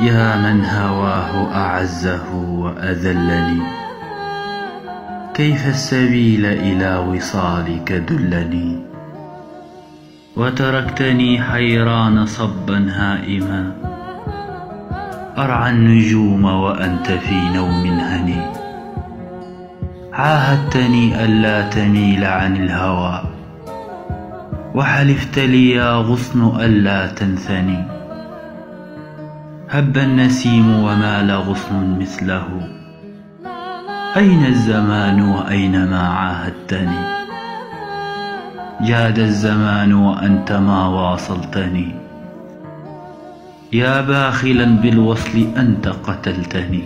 يا من هواه أعزه وأذلني، كيف السبيل إلى وصالك دلني؟ وتركتني حيران صبا هائما، أرعى النجوم وأنت في نوم هني. عاهدتني ألا تميل عن الهوى، وحلفت لي يا غصن ألا تنثني. هب النسيم ومال غصن مثله، أين الزمان وأين ما عاهدتني؟ جاد الزمان وأنت ما واصلتني، يا باخلا بالوصل أنت قتلتني.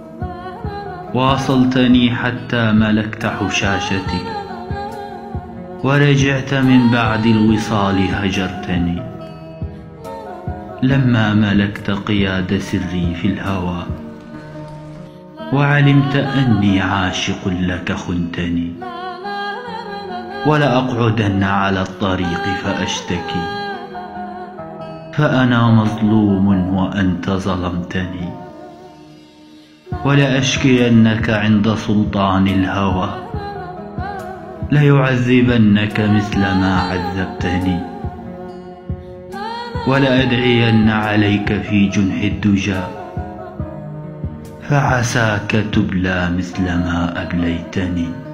واصلتني حتى ملكت حشاشتي، ورجعت من بعد الوصال هجرتني. لما ملكت قياد سري في الهوى، وعلمت أني عاشق لك خنتني. ولأقعدن على الطريق فأشتكي، فأنا مظلوم وأنت ظلمتني. ولأشكينك عند سلطان الهوى، ليعذبنك مثل ما عذبتني. ولأدعين عليك في جنح الدجى، فعساك تبلى مثل ما أبليتني.